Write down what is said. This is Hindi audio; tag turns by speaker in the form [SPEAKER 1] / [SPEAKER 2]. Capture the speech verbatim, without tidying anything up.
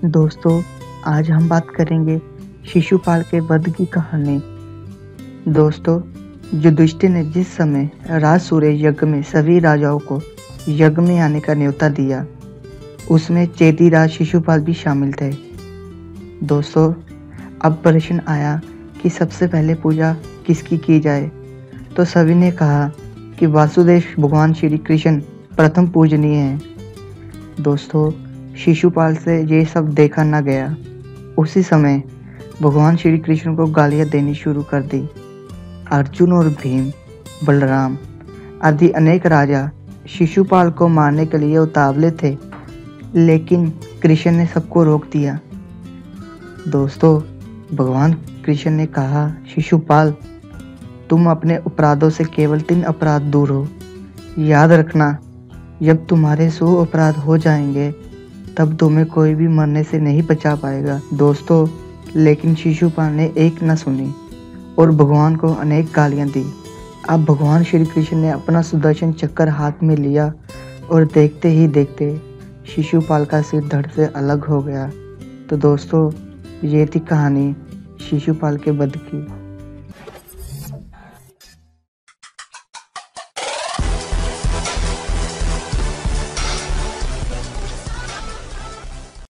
[SPEAKER 1] दोस्तों, आज हम बात करेंगे शिशुपाल के वध की कहानी। दोस्तों, युधिष्ठिर ने जिस समय राज सूर्य यज्ञ में सभी राजाओं को यज्ञ में आने का न्योता दिया, उसमें चेदी राज शिशुपाल भी शामिल थे। दोस्तों, अब प्रश्न आया कि सबसे पहले पूजा किसकी की जाए, तो सभी ने कहा कि वासुदेव भगवान श्री कृष्ण प्रथम पूजनीय हैं। दोस्तों, शिशुपाल से ये सब देखा न गया। उसी समय भगवान श्री कृष्ण को गालियां देनी शुरू कर दी। अर्जुन और भीम, बलराम आदि अनेक राजा शिशुपाल को मारने के लिए उतावले थे, लेकिन कृष्ण ने सबको रोक दिया। दोस्तों, भगवान कृष्ण ने कहा, शिशुपाल, तुम अपने अपराधों से केवल तीन अपराध दूर हो। याद रखना, जब तुम्हारे सौ अपराध हो जाएंगे तब तुम्हें कोई भी मरने से नहीं बचा पाएगा। दोस्तों, लेकिन शिशुपाल ने एक न सुनी और भगवान को अनेक गालियां दी। अब भगवान श्री कृष्ण ने अपना सुदर्शन चक्र हाथ में लिया और देखते ही देखते शिशुपाल का सिर धड़ से अलग हो गया। तो दोस्तों, ये थी कहानी शिशुपाल के वध की।